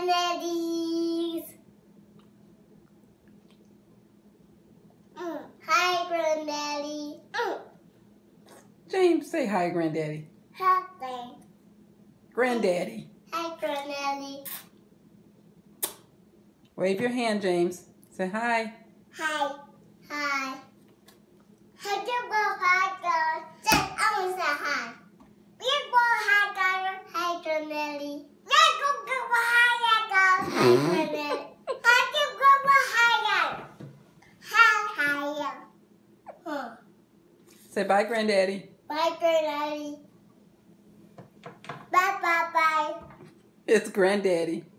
Granddaddies. Hi, Granddaddy. James, say hi, Granddaddy. Hi, Granddaddy. Hi, Granddaddy. Wave your hand, James. Say hi. Hi. Hi. Hi, people. Hi, girl. Just, I want to say hi. People, hi, girl. Hi, Granddaddy. Yeah, go, hi, girl. Hi, Granddaddy. Hi, people. Hi, girl. Hi, hi. Say bye, Granddaddy. Bye, Granddaddy. Bye, bye, bye. It's Granddaddy.